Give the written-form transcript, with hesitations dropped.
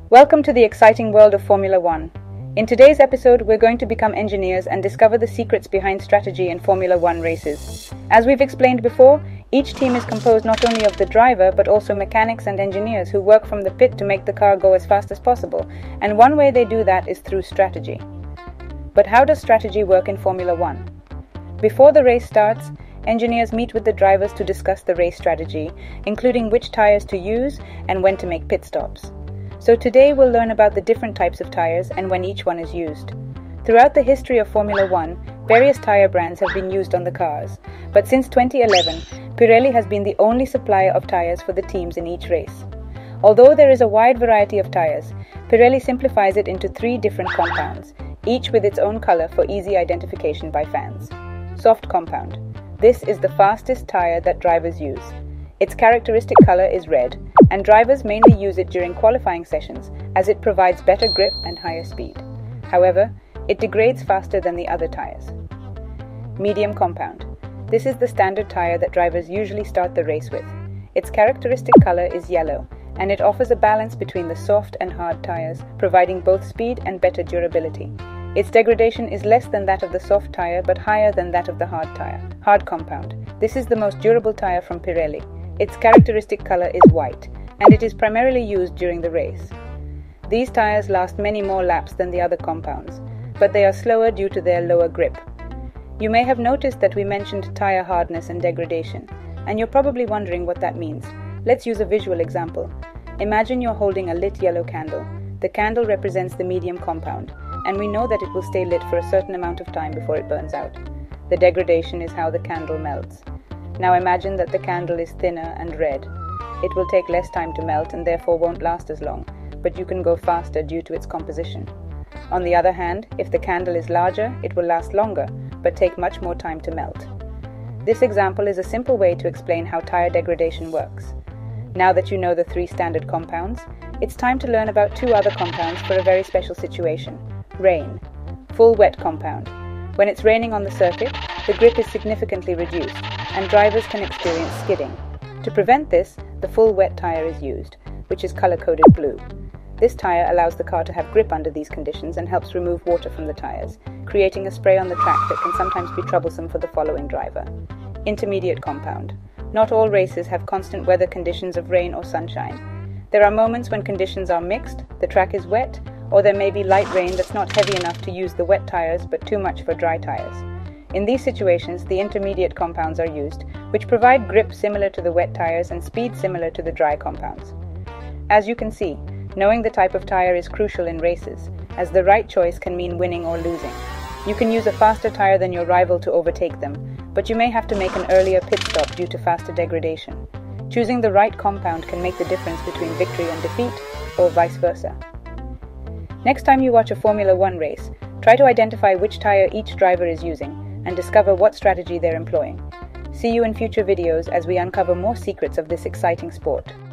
Welcome to the exciting world of Formula One. In today's episode, we're going to become engineers and discover the secrets behind strategy in Formula One races. As we've explained before, each team is composed not only of the driver, but also mechanics and engineers who work from the pit to make the car go as fast as possible, and one way they do that is through strategy. But how does strategy work in Formula One? Before the race starts, engineers meet with the drivers to discuss the race strategy, including which tires to use and when to make pit stops. So today we'll learn about the different types of tires and when each one is used. Throughout the history of Formula One, various tire brands have been used on the cars, but since 2011, Pirelli has been the only supplier of tires for the teams in each race. Although there is a wide variety of tires, Pirelli simplifies it into 3 different compounds, each with its own color for easy identification by fans. Soft compound. This is the fastest tire that drivers use. Its characteristic color is red, and drivers mainly use it during qualifying sessions as it provides better grip and higher speed. However, it degrades faster than the other tires. Medium compound. This is the standard tire that drivers usually start the race with. Its characteristic color is yellow, and it offers a balance between the soft and hard tires, providing both speed and better durability. Its degradation is less than that of the soft tire but higher than that of the hard tire. Hard compound. This is the most durable tire from Pirelli. Its characteristic color is white, and it is primarily used during the race. These tires last many more laps than the other compounds, but they are slower due to their lower grip. You may have noticed that we mentioned tire hardness and degradation, and you're probably wondering what that means. Let's use a visual example. Imagine you're holding a lit yellow candle. The candle represents the medium compound, and we know that it will stay lit for a certain amount of time before it burns out. The degradation is how the candle melts. Now imagine that the candle is thinner and red. It will take less time to melt and therefore won't last as long, but you can go faster due to its composition. On the other hand, if the candle is larger, it will last longer, but take much more time to melt. This example is a simple way to explain how tire degradation works. Now that you know the 3 standard compounds, it's time to learn about 2 other compounds for a very special situation. Rain. Full wet compound. When it's raining on the circuit, the grip is significantly reduced, and drivers can experience skidding. To prevent this, the full wet tire is used, which is color-coded blue. This tire allows the car to have grip under these conditions and helps remove water from the tires, creating a spray on the track that can sometimes be troublesome for the following driver. Intermediate compound. Not all races have constant weather conditions of rain or sunshine. There are moments when conditions are mixed, the track is wet, or there may be light rain that's not heavy enough to use the wet tires but too much for dry tires. In these situations, the intermediate compounds are used, which provide grip similar to the wet tires and speed similar to the dry compounds. As you can see, knowing the type of tire is crucial in races, as the right choice can mean winning or losing. You can use a faster tire than your rival to overtake them, but you may have to make an earlier pit stop due to faster degradation. Choosing the right compound can make the difference between victory and defeat, or vice versa. Next time you watch a Formula One race, try to identify which tire each driver is using and discover what strategy they're employing. See you in future videos as we uncover more secrets of this exciting sport.